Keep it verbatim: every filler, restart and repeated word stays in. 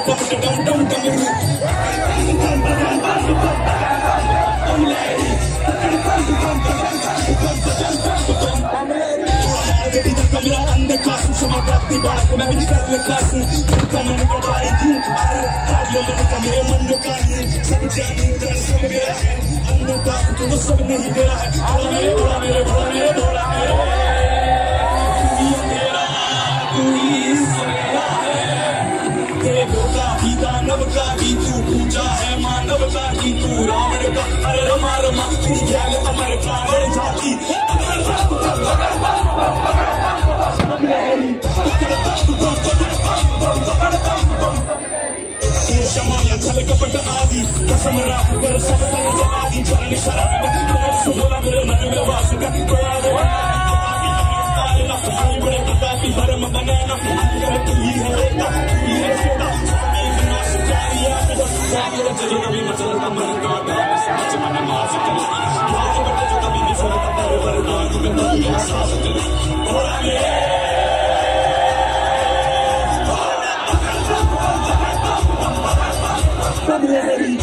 Sama praktik baku, मैं भी कर ले क्लासू, कमर को भाई तू, आज ये मन का मेरे मन का ये, सब जाने का सब मेरा है, अंदर का तू तो सब नहीं तेरा है, बोला मेरे बोला मेरे बोला मेरे बोला मेरे, तू ही मेरा, तू ही मेरा है, देवों का भी दानव का भी तू पूजा है, मानव का भी तू रावण का, अरे रमा रमा, तेरी ज्ञान अमर प्राण जाति, शमाया छल कपट आदि कसम रात कर सब कर जवादी चरण शराब कर सुबह मेरे मन में वास का कोया रे तारे ना साई बड़े पता की भरम बनाना कर तू ही है रेता तू ही है सोता सारे बिना सजारिया सारे जजो कभी मचल का मन का दास सच मन मास चल बात बट जो कभी नहीं सोता पर वरदान में दुनिया साथ चल बोला मेरे Come here,